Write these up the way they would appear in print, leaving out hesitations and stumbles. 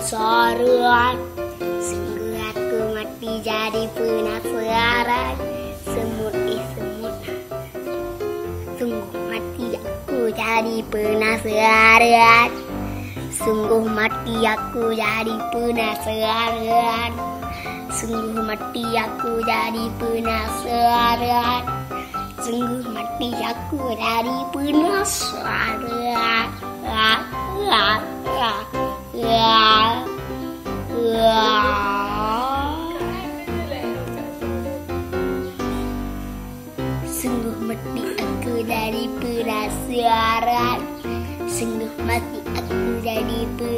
penasaran. Sungguh aku mati jadi penasaran. Semut semut. Sungguh mati aku jadi penasaran. Sungguh mati aku jadi penasaran. Sungguh mati aku jadi penasaran. Sungguh mati aku jadi penasaran. Sungguh mati aku dari penasaran. Sungguh mati aku jadi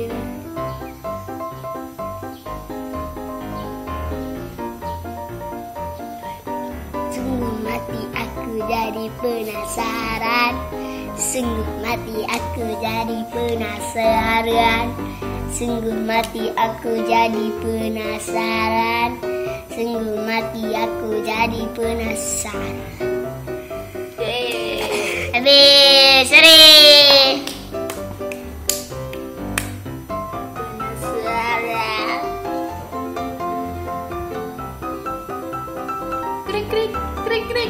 Sungguh mati aku jadi penasaran. Sungguh mati aku jadi penasaran. Sungguh mati aku jadi penasaran. Sungguh mati aku jadi penasaran. Habis, Seri. Penasaran. Krik, krik, krik, krik.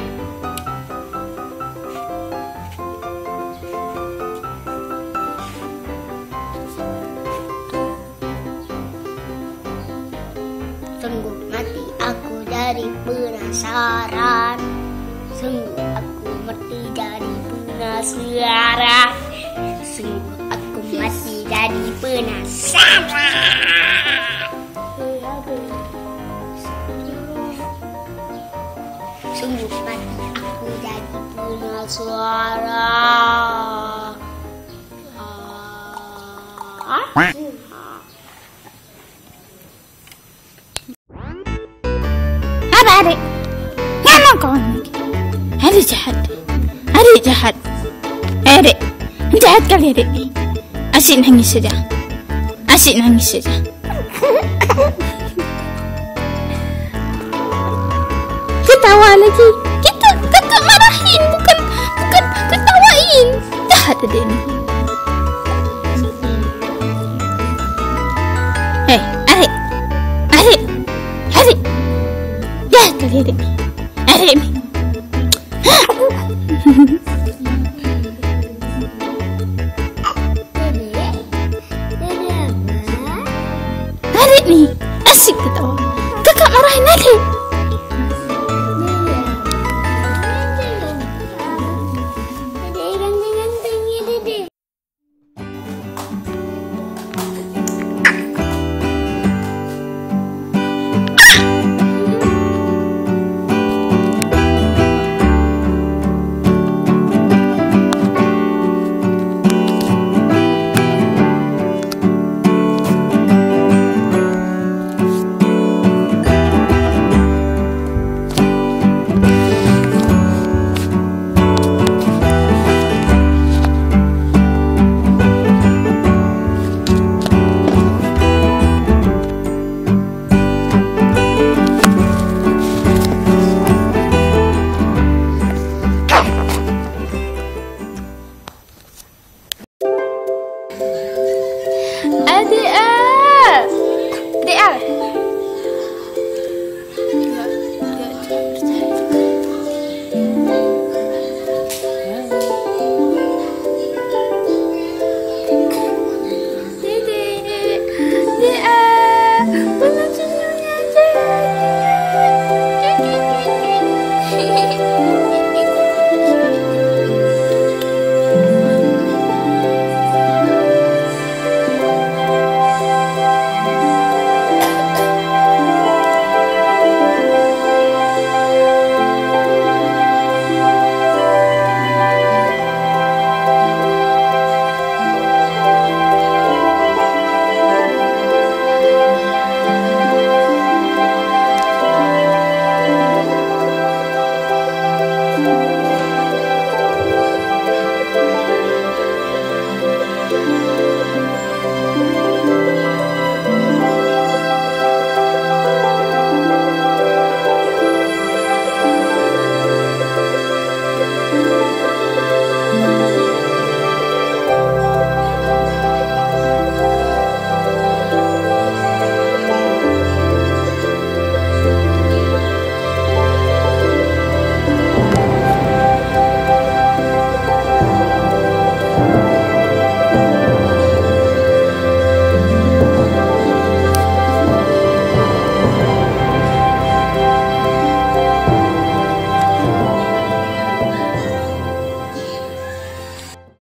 Sungguh mati aku jadi penasaran. Sungguh aku mati jadi penasaran. Sungguh aku mati jadi penasaran. Sungguh mati aku jadi penasaran. Apa adik? Ngomong kau ni? Adik jahat. Adik jahat. Adik, jahat kali adik. Asyik nangis saja. Asyik nangis saja. Ketawa lagi. Kita marahin, bukan ketawain. Jahat adik ni. Hei, adik. Adik. Adik. Jahat kali adik ni. Adik ni. Adik ni asyik ketawa. Kakak marahin adik. Adik ah.